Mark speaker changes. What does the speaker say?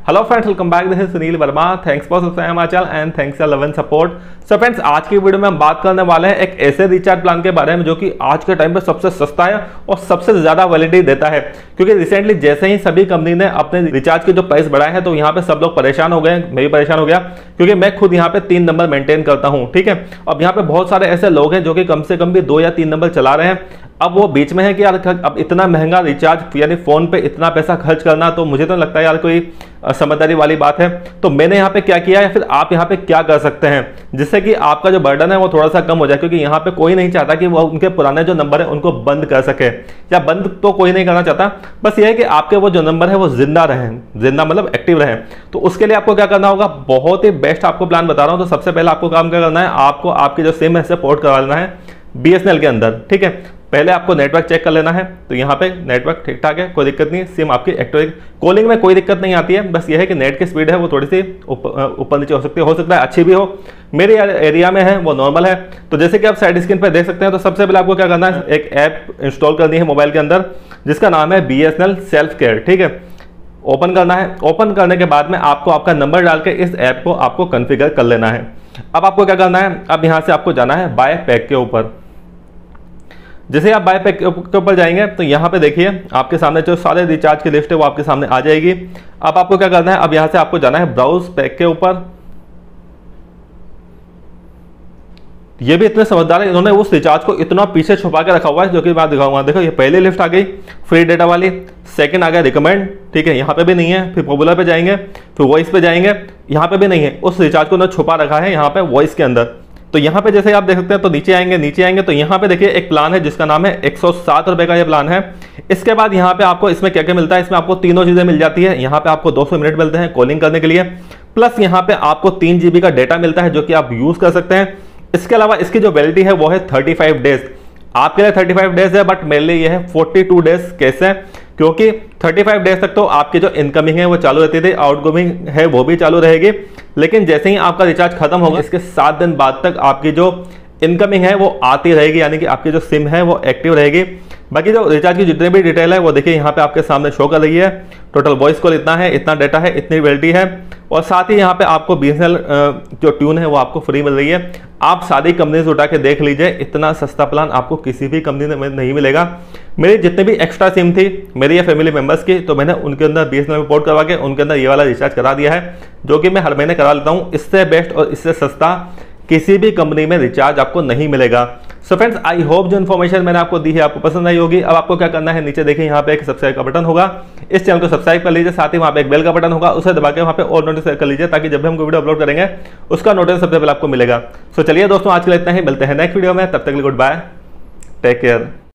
Speaker 1: Hello friends, welcome back. This is Sunil Verma. Thanks for subscribing my channel and thanks for love and support. So friends, आज की video में हम बात करने वाले हैं एक ऐसे रिचार्ज प्लान के बारे में जो कि आज के टाइम पे सबसे सस्ता है और सबसे ज्यादा वैलिडिटी देता है। क्योंकि रिसेंटली जैसे ही सभी कंपनी ने अपने रिचार्ज के जो प्राइस बढ़ाए हैं तो यहाँ पे सब लोग परेशान हो गए। मैं भी परेशान हो गया क्योंकि मैं खुद यहाँ पे 3 नंबर मेंटेन करता हूँ। ठीक है, अब यहाँ पे बहुत सारे ऐसे लोग हैं जो कि कम से कम भी 2 या 3 नंबर चला रहे हैं। अब वो बीच में है कि यार अब इतना महंगा रिचार्ज यानी फोन पे इतना पैसा खर्च करना, तो मुझे तो लगता है यार कोई समझदारी वाली बात है। तो मैंने यहाँ पे क्या किया है, फिर आप यहाँ पे क्या कर सकते हैं जिससे कि आपका जो बर्डन है वो थोड़ा सा कम हो जाए। क्योंकि यहाँ पे कोई नहीं चाहता कि वो उनके पुराने जो नंबर है उनको बंद कर सके, या बंद तो कोई नहीं करना चाहता, बस ये है कि आपके वो जो नंबर है वो जिंदा रहे, जिंदा मतलब एक्टिव रहे। तो उसके लिए आपको क्या करना होगा, बहुत ही बेस्ट आपको प्लान बता रहा हूँ। तो सबसे पहले आपको काम क्या करना है, आपको आपकी जो सिम है से पोर्ट करवा लेना है BSNL के अंदर। ठीक है, पहले आपको नेटवर्क चेक कर लेना है। तो यहाँ पे नेटवर्क ठीक ठाक है, कोई दिक्कत नहीं, सिम आपकी एक्टिव, कॉलिंग में कोई दिक्कत नहीं आती है। बस ये है कि नेट की स्पीड है वो थोड़ी सी ऊपर नीचे हो सकता है अच्छी भी हो। मेरे एरिया में है वो नॉर्मल है। तो जैसे कि आप साइड स्क्रीन पर देख सकते हैं, तो सबसे पहले आपको क्या करना है, एक ऐप इंस्टॉल करनी है मोबाइल के अंदर जिसका नाम है BSNL सेल्फ केयर। ठीक है, ओपन करना है। ओपन करने के बाद में आपको आपका नंबर डाल के इस ऐप को आपको कॉन्फ़िगर कर लेना है। अब आपको क्या करना है, अब यहाँ से आपको जाना है बाय पैक के ऊपर। जैसे आप बाय पैक के ऊपर जाएंगे तो यहाँ पे देखिए आपके सामने जो सारे रिचार्ज की लिस्ट है वो आपके सामने आ जाएगी। अब आपको क्या करना है, अब यहाँ से आपको जाना है ब्राउज पैक के ऊपर। ये भी इतने समझदार है, इन्होंने उस रिचार्ज को इतना पीछे छुपा के रखा हुआ है जो कि मैं दिखाऊंगा। देखो, ये पहली लिस्ट आ गई फ्री डेटा वाली, सेकंड आ गया रिकमेंड। ठीक है, यहाँ पे भी नहीं है। फिर पॉपुलर पे जाएंगे, फिर वॉइस पे जाएंगे, यहाँ पे भी नहीं है। उस रिचार्ज को उन्होंने छुपा रखा है यहाँ पे वॉइस के अंदर। तो यहाँ पे जैसे आप देख सकते हैं, तो नीचे आएंगे तो यहाँ पे देखिए एक प्लान है जिसका नाम है 107 रुपए का ये प्लान है। इसके बाद यहाँ पे आपको इसमें क्या क्या मिलता है, इसमें आपको तीनों चीजें मिल जाती है। यहाँ पे आपको 200 मिनट मिलते हैं कॉलिंग करने के लिए, प्लस यहाँ पे आपको 3 GB का डेटा मिलता है जो कि आप यूज कर सकते हैं। इसके अलावा इसकी जो वैलिडिटी है वो है 35 डेज। आपके लिए 35 डेज है, बट मेरे लिए ये है 42 डेज। कैसे, क्योंकि 35 डेज तक तो आपकी जो इनकमिंग है वो चालू रहती थी, आउटगोइंग है वो भी चालू रहेगी। लेकिन जैसे ही आपका रिचार्ज खत्म होगा, इसके 7 दिन बाद तक आपकी जो इनकमिंग है वो आती रहेगी, यानी कि आपकी जो सिम है वो एक्टिव रहेगी। बाकी जो रिचार्ज की जितनी भी डिटेल है वो देखिए यहाँ पे आपके सामने शो कर रही है। टोटल वॉइस कॉल इतना है, इतना डेटा है, इतनी वैलिडिटी है, और साथ ही यहाँ पे आपको BSNL जो ट्यून है वो आपको फ्री मिल रही है। आप सारी कंपनी से उठा के देख लीजिए, इतना सस्ता प्लान आपको किसी भी कंपनी में नहीं मिलेगा। मेरी जितनी भी एक्स्ट्रा सिम थी मेरी या फैमिली मेंबर्स की, तो मैंने उनके अंदर BSNL में पोर्ट करवा के उनके अंदर ये वाला रिचार्ज करा दिया है, जो कि मैं हर महीने करा लेता हूँ। इससे बेस्ट और इससे सस्ता किसी भी कंपनी में रिचार्ज आपको नहीं मिलेगा। सो फ्रेंड्स, आई होप जो इन्फॉर्मेशन मैंने आपको दी है आपको पसंद आई होगी। अब आपको क्या करना है, नीचे देखिए यहाँ पे एक सब्सक्राइब का बटन होगा, इस चैनल को सब्सक्राइब कर लीजिए। साथ ही वहाँ पे एक बेल का बटन होगा, उसे दबा के वहाँ पे और नोटिस कर लीजिए, ताकि जब भी हम वीडियो अपलोड करेंगे उसका नोटिस सबसे पहले आपको मिलेगा। सो चलिए दोस्तों, आज के लिए इतना ही, मिलते हैं नेक्स्ट वीडियो में। तब तक के लिए गुड बाय, टेक केयर।